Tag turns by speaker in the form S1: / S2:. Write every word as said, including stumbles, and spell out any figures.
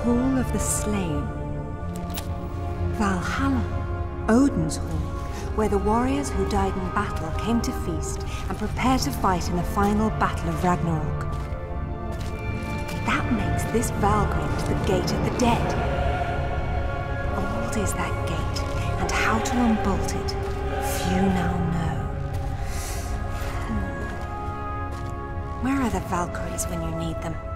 S1: Hall of the Slain. Valhalla, Odin's Hall, where the warriors who died in battle came to feast and prepare to fight in the final battle of Ragnarok. That makes this Valgrind the Gate of the Dead. Old is that gate, and how to unbolt it, few now know. Hmm. Where are the Valkyries when you need them?